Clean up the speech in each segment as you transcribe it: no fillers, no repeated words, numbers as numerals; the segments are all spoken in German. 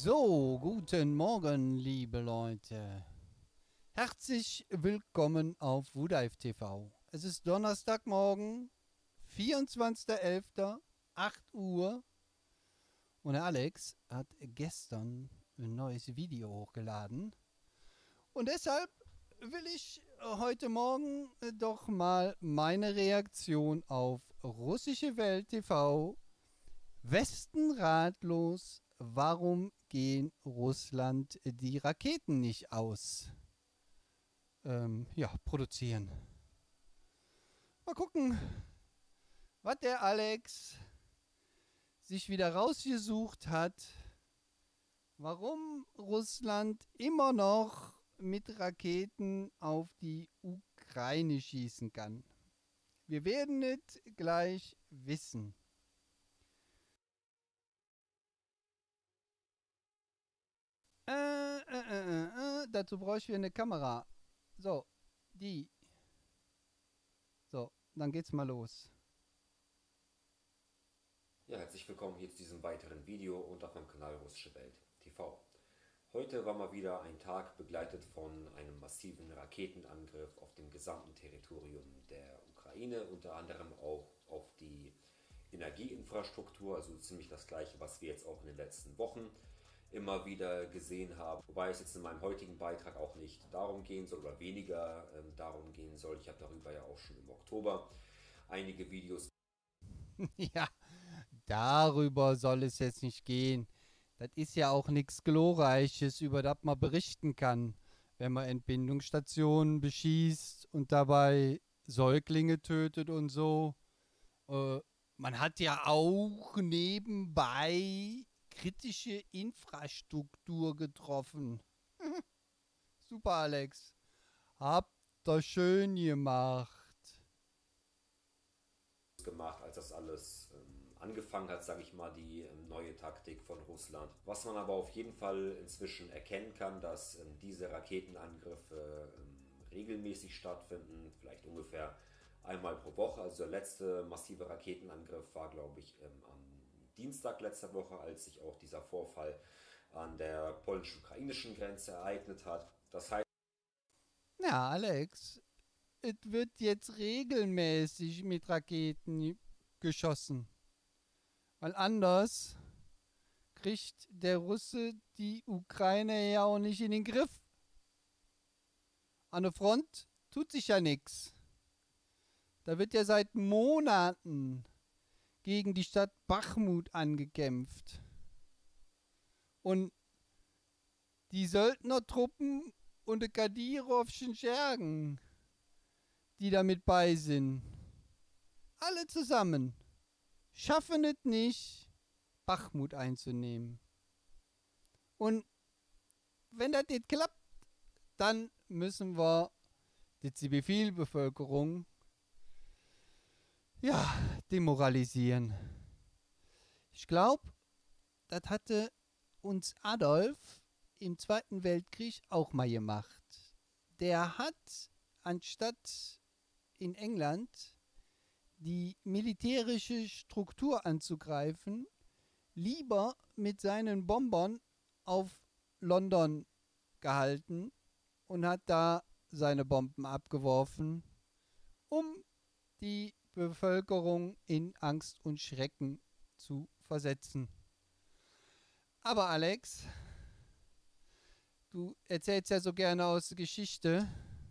So, guten Morgen, liebe Leute. Herzlich willkommen auf Wudive TV. Es ist Donnerstagmorgen, 24.11., 8 Uhr. Und der Alex hat gestern ein neues Video hochgeladen. Und deshalb will ich heute Morgen doch mal meine Reaktion auf russische Welt TV. Westen ratlos, warum gehen Russland die Raketen nicht aus? Produzieren. Mal gucken, was der Alex sich wieder rausgesucht hat, warum Russland immer noch mit Raketen auf die Ukraine schießen kann. Wir werden es gleich wissen. Dazu brauche ich wieder eine Kamera. So, die. So, dann geht's mal los. Ja, herzlich willkommen hier zu diesem weiteren Video und auf meinem Kanal Russische Welt TV. Heute war mal wieder ein Tag begleitet von einem massiven Raketenangriff auf dem gesamten Territorium der Ukraine, unter anderem auch auf die Energieinfrastruktur, also ziemlich das gleiche, was wir jetzt auch in den letzten Wochen immer wieder gesehen haben. Wobei es jetzt in meinem heutigen Beitrag auch nicht darum gehen soll oder weniger darum gehen soll. Ich habe darüber ja auch schon im Oktober einige Videos. Ja, darüber soll es jetzt nicht gehen. Das ist ja auch nichts Glorreiches, über das man berichten kann, wenn man Entbindungsstationen beschießt und dabei Säuglinge tötet und so. Äh, Man hat ja auch nebenbei kritische Infrastruktur getroffen. Super, Alex. Habt ihr schön gemacht. Gemacht, als das alles angefangen hat, sage ich mal, die neue Taktik von Russland. Was man aber auf jeden Fall inzwischen erkennen kann, dass diese Raketenangriffe regelmäßig stattfinden, vielleicht ungefähr einmal pro Woche. Also der letzte massive Raketenangriff war, glaube ich, am Dienstag letzter Woche, als sich auch dieser Vorfall an der polnisch-ukrainischen Grenze ereignet hat. Das heißt, Ja, Alex, es wird jetzt regelmäßig mit Raketen geschossen. Weil anders kriegt der Russe die Ukraine ja auch nicht in den Griff. An der Front tut sich ja nichts. Da wird ja seit Monaten gegen die Stadt Bachmut angekämpft. Und die Söldnertruppen und die Kadyrowschen Schergen, die damit bei sind, alle zusammen, schaffen es nicht, Bachmut einzunehmen. Und wenn das nicht klappt, dann müssen wir die Zivilbevölkerung demoralisieren. Ich glaube, das hatte uns Adolf im Zweiten Weltkrieg auch mal gemacht. Der hat, anstatt in England die militärische Struktur anzugreifen, lieber mit seinen Bombern auf London gehalten und hat da seine Bomben abgeworfen, um die Bevölkerung in Angst und Schrecken zu versetzen. Aber Alex, du erzählst ja so gerne aus der Geschichte.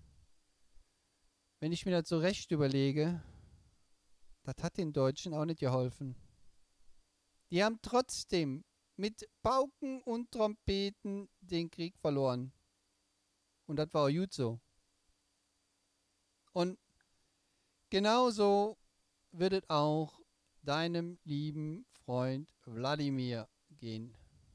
Wenn ich mir das so recht überlege, das hat den Deutschen auch nicht geholfen. Die haben trotzdem mit Pauken und Trompeten den Krieg verloren. Und das war auch gut so. Und genauso wird es auch deinem lieben Freund Wladimir gehen.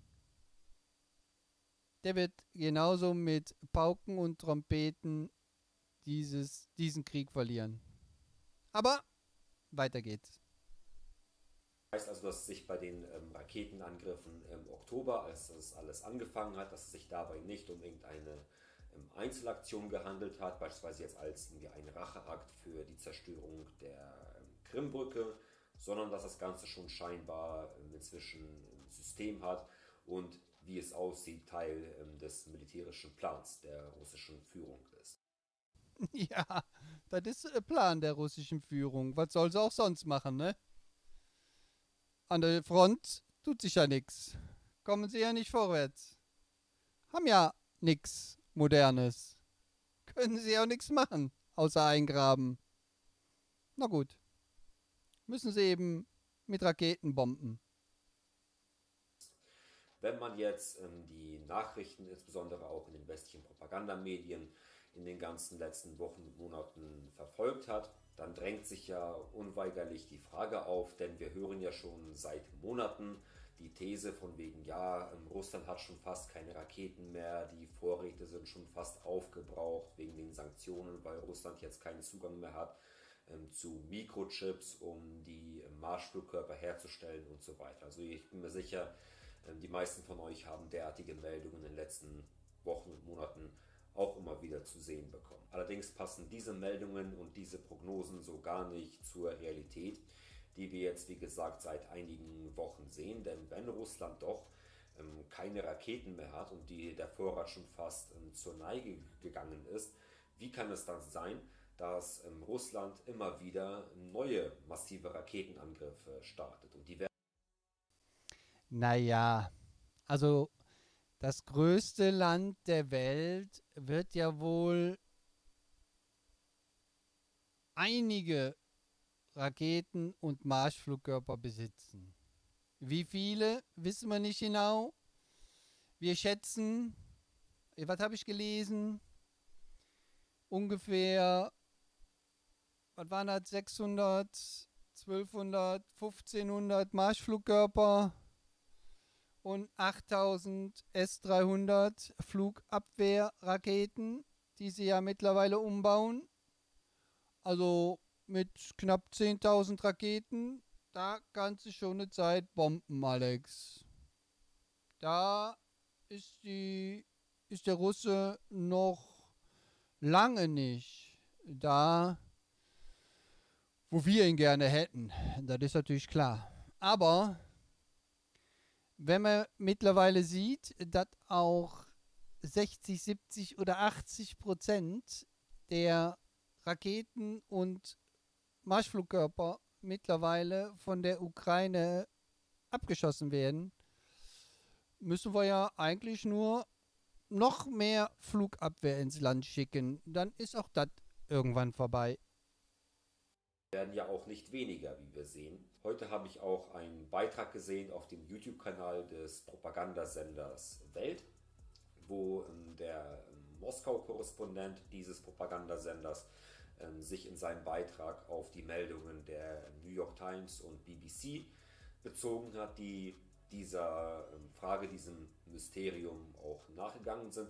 Der wird genauso mit Pauken und Trompeten diesen Krieg verlieren. Aber weiter geht's. Heißt also, dass es sich bei den Raketenangriffen im Oktober, als das alles angefangen hat, dass es sich dabei nicht um irgendeine Einzelaktion gehandelt hat, beispielsweise jetzt als irgendwie ein Racheakt für die Zerstörung der Krimbrücke, sondern dass das Ganze schon scheinbar inzwischen ein System hat und wie es aussieht, Teil des militärischen Plans der russischen Führung ist. Ja, das ist ein Plan der russischen Führung. Was soll sie auch sonst machen, ne? An der Front tut sich ja nichts. Kommen sie ja nicht vorwärts. Haben ja nichts Modernes. Können sie auch nichts machen, außer eingraben. Na gut, müssen sie eben mit Raketen bomben. Wenn man jetzt die Nachrichten, insbesondere auch in den westlichen Propagandamedien, in den ganzen letzten Wochen und Monaten verfolgt hat, dann drängt sich ja unweigerlich die Frage auf, denn wir hören ja schon seit Monaten die These von wegen, ja, Russland hat schon fast keine Raketen mehr, die Vorräte sind schon fast aufgebraucht wegen den Sanktionen, weil Russland jetzt keinen Zugang mehr hat zu Mikrochips, um die Marschflugkörper herzustellen und so weiter. Also ich bin mir sicher, die meisten von euch haben derartige Meldungen in den letzten Wochen und Monaten auch immer wieder zu sehen bekommen. Allerdings passen diese Meldungen und diese Prognosen so gar nicht zur Realität, die wir jetzt, wie gesagt, seit einigen Wochen sehen. Denn wenn Russland doch keine Raketen mehr hat und der Vorrat schon fast zur Neige gegangen ist, wie kann es dann sein, dass Russland immer wieder neue massive Raketenangriffe startet? Und die werden Naja, also das größte Land der Welt wird ja wohl einige Raketen und Marschflugkörper besitzen. Wie viele, wissen wir nicht genau. Wir schätzen, was habe ich gelesen? Ungefähr, was waren das, 600, 1200, 1500 Marschflugkörper und 8000 S-300 Flugabwehrraketen, die sie ja mittlerweile umbauen. Also mit knapp 10.000 Raketen, da kannst du schon eine Zeit bomben, Alex. Da ist der Russe noch lange nicht da, wo wir ihn gerne hätten. Das ist natürlich klar. Aber wenn man mittlerweile sieht, dass auch 60, 70 oder 80% der Raketen und Marschflugkörper mittlerweile von der Ukraine abgeschossen werden, müssen wir ja eigentlich nur noch mehr Flugabwehr ins Land schicken. Dann ist auch das irgendwann vorbei. werden ja auch nicht weniger, wie wir sehen. Heute habe ich auch einen Beitrag gesehen auf dem YouTube-Kanal des Propagandasenders Welt, wo der Moskau-Korrespondent dieses Propagandasenders sich in seinem Beitrag auf die Meldungen der New York Times und BBC bezogen hat, die dieser Frage, diesem Mysterium auch nachgegangen sind.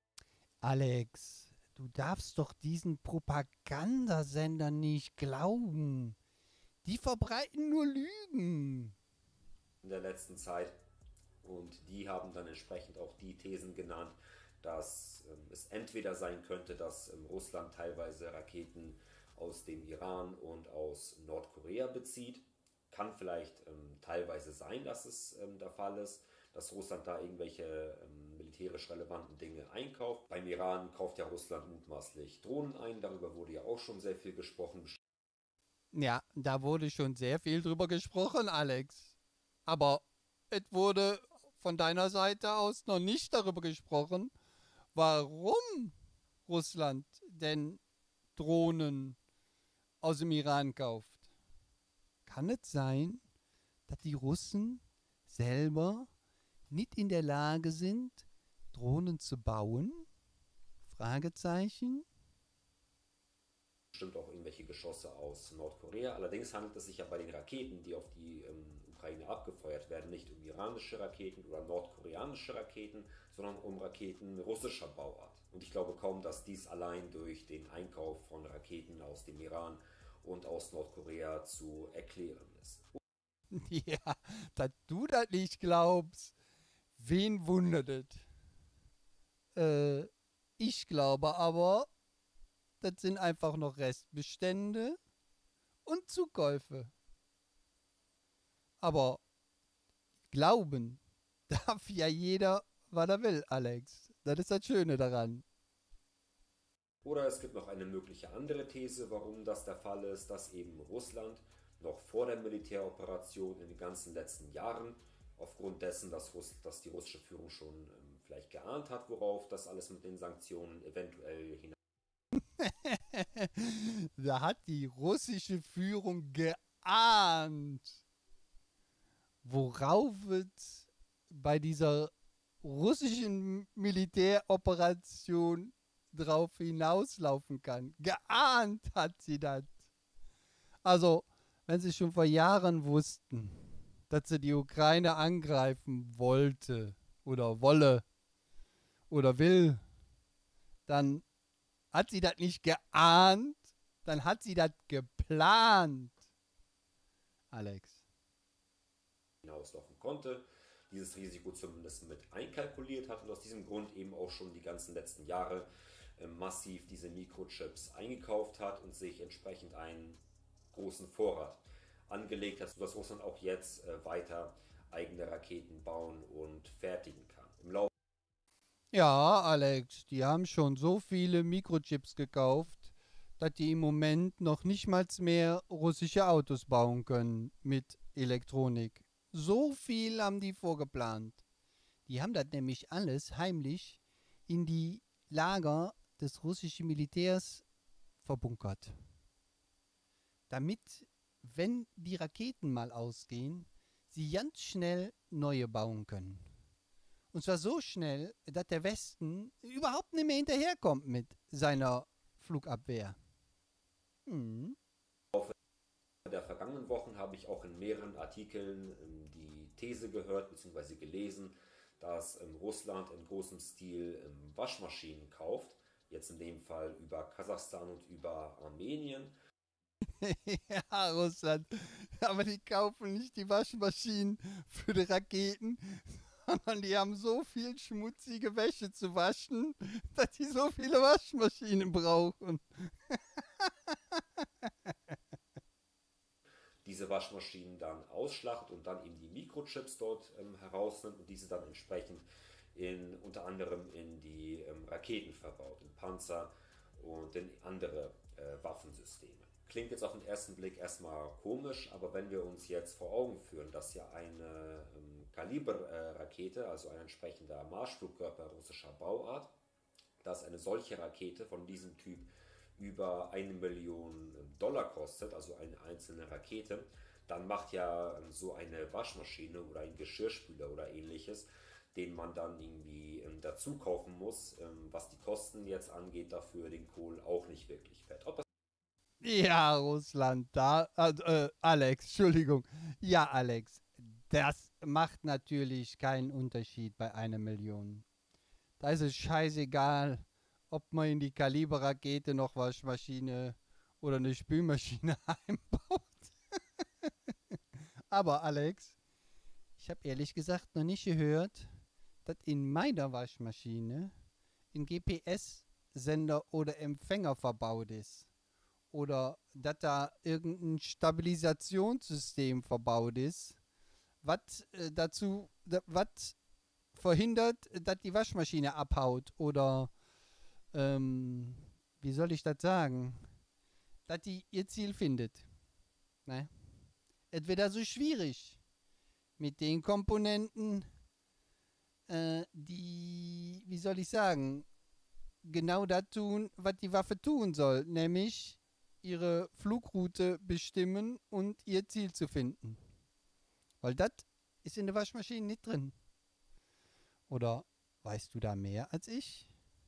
Alex, du darfst doch diesen Propagandasender nicht glauben. Die verbreiten nur Lügen. In der letzten Zeit. Und die haben dann entsprechend auch die Thesen genannt, dass es entweder sein könnte, dass Russland teilweise Raketen aus dem Iran und aus Nordkorea bezieht. Kann vielleicht teilweise sein, dass es der Fall ist, dass Russland da irgendwelche militärisch relevanten Dinge einkauft. Beim Iran kauft ja Russland mutmaßlich Drohnen ein, darüber wurde ja auch schon sehr viel gesprochen. Ja, da wurde schon sehr viel drüber gesprochen, Alex. Aber es wurde von deiner Seite aus noch nicht darüber gesprochen, warum Russland denn Drohnen aus dem Iran kauft. Kann es sein, dass die Russen selber nicht in der Lage sind, Drohnen zu bauen? Fragezeichen. Bestimmt auch irgendwelche Geschosse aus Nordkorea. Allerdings handelt es sich ja bei den Raketen, die auf die Ukraine abgefeuert werden, nicht um iranische Raketen oder nordkoreanische Raketen, sondern um Raketen russischer Bauart. Und ich glaube kaum, dass dies allein durch den Einkauf von Raketen aus dem Iran und aus Nordkorea zu erklären ist. Ja, dass du das nicht glaubst, wen wundert es? Ich glaube aber, das sind einfach noch Restbestände und Zukäufe. Aber glauben darf ja jeder, was er will, Alex. Das ist das Schöne daran. Oder es gibt noch eine mögliche andere These, warum das der Fall ist, dass eben Russland noch vor der Militäroperation in den ganzen letzten Jahren, aufgrund dessen, dass die russische Führung schon vielleicht geahnt hat, worauf das alles mit den Sanktionen eventuell hinaus. Da hat die russische Führung geahnt, worauf es bei dieser russischen Militäroperation drauf hinauslaufen kann. Geahnt hat sie das. Also, wenn sie schon vor Jahren wussten, dass sie die Ukraine angreifen wollte oder wolle oder will, dann hat sie das nicht geahnt, dann hat sie das geplant. Alex. Hinauslaufen konnte, dieses Risiko zumindest mit einkalkuliert hat und aus diesem Grund eben auch schon die ganzen letzten Jahre massiv diese Mikrochips eingekauft hat und sich entsprechend einen großen Vorrat angelegt hat, sodass Russland auch jetzt weiter eigene Raketen bauen und fertigen kann. Im Laufe Ja, Alex, die haben schon so viele Mikrochips gekauft, dass die im Moment noch nicht mal mehr russische Autos bauen können mit Elektronik. So viel haben die vorgeplant. Die haben das nämlich alles heimlich in die Lager des russischen Militärs verbunkert. Damit, wenn die Raketen mal ausgehen, sie ganz schnell neue bauen können. Und zwar so schnell, dass der Westen überhaupt nicht mehr hinterherkommt mit seiner Flugabwehr. Hm. der vergangenen Wochen habe ich auch in mehreren Artikeln die These gehört bzw. gelesen, dass Russland in großem Stil Waschmaschinen kauft, jetzt in dem Fall über Kasachstan und über Armenien. Ja, Russland. Aber die kaufen nicht die Waschmaschinen für die Raketen, sondern die haben so viel schmutzige Wäsche zu waschen, dass die so viele Waschmaschinen brauchen. Diese Waschmaschinen dann ausschlachtet und dann eben die Mikrochips dort herausnimmt und diese dann entsprechend unter anderem in die Raketen verbaut, in Panzer und in andere Waffensysteme. Klingt jetzt auf den ersten Blick erstmal komisch, aber wenn wir uns jetzt vor Augen führen, dass ja eine Kaliber-Rakete, also ein entsprechender Marschflugkörper russischer Bauart, dass eine solche Rakete von diesem Typ über 1 Million Dollar kostet, also eine einzelne Rakete, dann macht ja so eine Waschmaschine oder ein Geschirrspüler oder ähnliches, den man dann irgendwie dazu kaufen muss, was die Kosten jetzt angeht, dafür den Kohl auch nicht wirklich fett. Ob Ja, Russland, Alex, Entschuldigung. Ja, Alex, das macht natürlich keinen Unterschied bei 1 Million. Da ist es scheißegal, ob man in die Kaliberrakete noch Waschmaschine oder eine Spülmaschine einbaut. Aber Alex, ich habe ehrlich gesagt noch nicht gehört, dass in meiner Waschmaschine ein GPS-Sender oder Empfänger verbaut ist. Oder dass da irgendein Stabilisationssystem verbaut ist, was was verhindert, dass die Waschmaschine abhaut oder wie soll ich das sagen, dass die ihr Ziel findet. Ne? Es wird also schwierig mit den Komponenten, die, wie soll ich sagen, genau das tun, was die Waffe tun soll, nämlich ihre Flugroute bestimmen und ihr Ziel zu finden. Weil das ist in der Waschmaschine nicht drin. Oder weißt du da mehr als ich?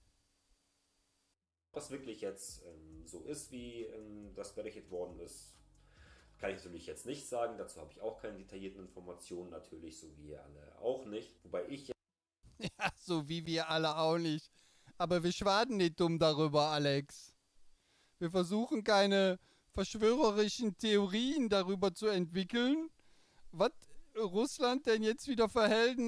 das wirklich jetzt so ist, wie das berichtet worden ist, kann ich natürlich jetzt nicht sagen. Dazu habe ich auch keine detaillierten Informationen, natürlich, so wie ihr alle auch nicht. Wobei ich Ja, so wie wir alle auch nicht. Aber wir schwaden nicht dumm darüber, Alex. Wir versuchen keine verschwörerischen Theorien darüber zu entwickeln, was Russland denn jetzt wieder für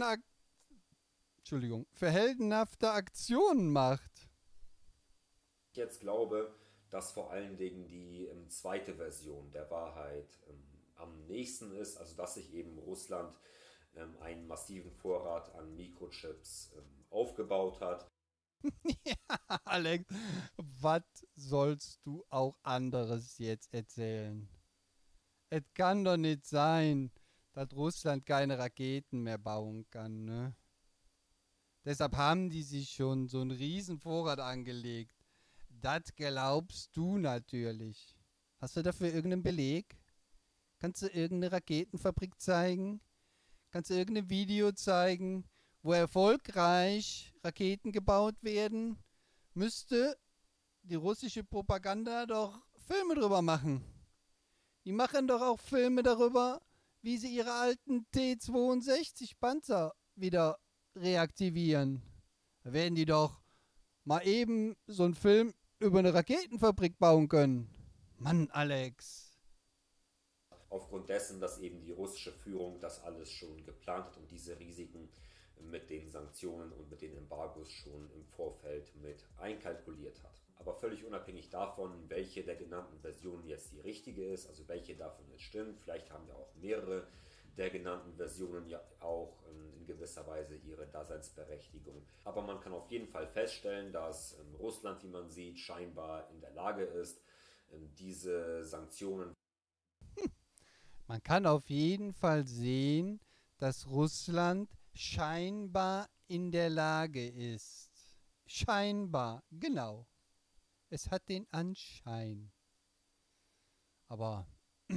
heldenhafte Aktionen macht. jetzt glaube, dass vor allen Dingen die zweite Version der Wahrheit am nächsten ist, also dass sich eben Russland einen massiven Vorrat an Mikrochips aufgebaut hat. Ja, Alex, was sollst du auch anderes jetzt erzählen? Es kann doch nicht sein, dass Russland keine Raketen mehr bauen kann, ne? Deshalb haben die sich schon so einen riesen Vorrat angelegt. Das glaubst du natürlich. Hast du dafür irgendeinen Beleg? Kannst du irgendeine Raketenfabrik zeigen? Kannst du irgendein Video zeigen, wo erfolgreich Raketen gebaut werden? Müsste die russische Propaganda doch Filme drüber machen. Die machen doch auch Filme darüber, wie sie ihre alten T-62 Panzer wieder reaktivieren. Da werden die doch mal eben so einen Film über eine Raketenfabrik bauen können. Mann, Alex. Aufgrund dessen, dass eben die russische Führung das alles schon geplant hat und diese Risiken mit den Sanktionen und mit den Embargos schon im Vorfeld mit einkalkuliert hat. Aber völlig unabhängig davon, welche der genannten Versionen jetzt die richtige ist, also welche davon jetzt stimmt, vielleicht haben ja auch mehrere der genannten Versionen ja auch in gewisser Weise ihre Daseinsberechtigung. Aber man kann auf jeden Fall feststellen, dass Russland, wie man sieht, scheinbar in der Lage ist, diese Sanktionen. Man kann auf jeden Fall sehen, dass Russland scheinbar in der Lage ist. Scheinbar, genau. Es hat den Anschein. Aber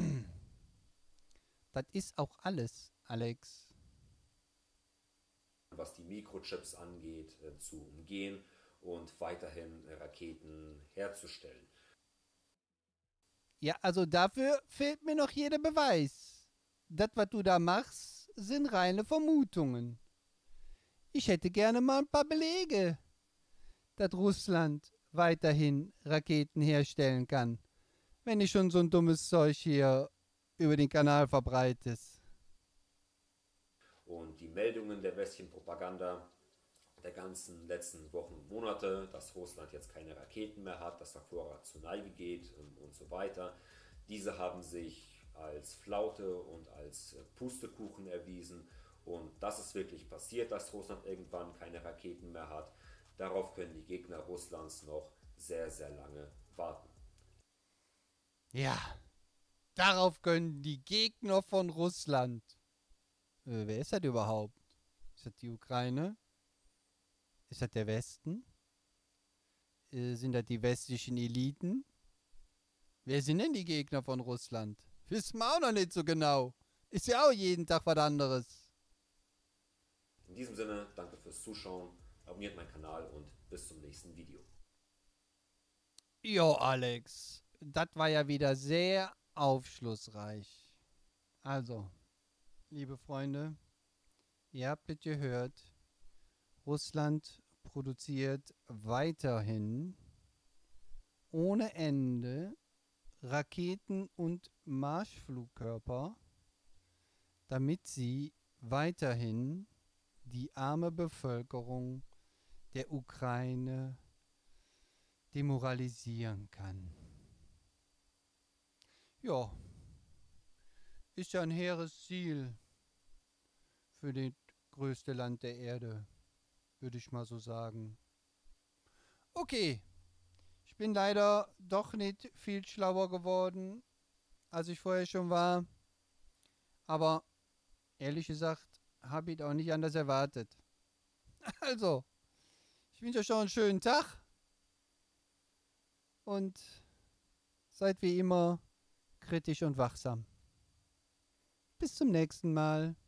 das ist auch alles, Alex. Was die Mikrochips angeht, zu umgehen und weiterhin Raketen herzustellen. Ja, also dafür fehlt mir noch jeder Beweis. Das, was du da machst, sind reine Vermutungen. Ich hätte gerne mal ein paar Belege, dass Russland weiterhin Raketen herstellen kann, wenn ich schon so ein dummes Zeug hier über den Kanal verbreitest. Und die Meldungen der westlichen Propaganda der ganzen letzten Wochen und Monate, dass Russland jetzt keine Raketen mehr hat, dass der Vorrat zu Neige geht und so weiter, diese haben sich als Flaute und als Pustekuchen erwiesen. Und das ist wirklich passiert, dass Russland irgendwann keine Raketen mehr hat. Darauf können die Gegner Russlands noch sehr, sehr lange warten. Ja, darauf können die Gegner von Russland. Wer ist das überhaupt? Ist das die Ukraine? Ist das der Westen? Sind das die westlichen Eliten? Wer sind denn die Gegner von Russland? Wissen wir auch noch nicht so genau. Ist ja auch jeden Tag was anderes. In diesem Sinne, danke fürs Zuschauen, abonniert meinen Kanal und bis zum nächsten Video. Jo, Alex, das war ja wieder sehr aufschlussreich. Also, liebe Freunde, ihr habt es gehört. Russland produziert weiterhin ohne Ende Raketen und Marschflugkörper, damit sie weiterhin die arme Bevölkerung der Ukraine demoralisieren kann. Ja, ist ja ein hehres Ziel für das größte Land der Erde, würde ich mal so sagen. Okay, ich bin leider doch nicht viel schlauer geworden, als ich vorher schon war. Aber ehrlich gesagt, habe ich auch nicht anders erwartet. Also, ich wünsche euch noch einen schönen Tag und seid wie immer kritisch und wachsam. Bis zum nächsten Mal.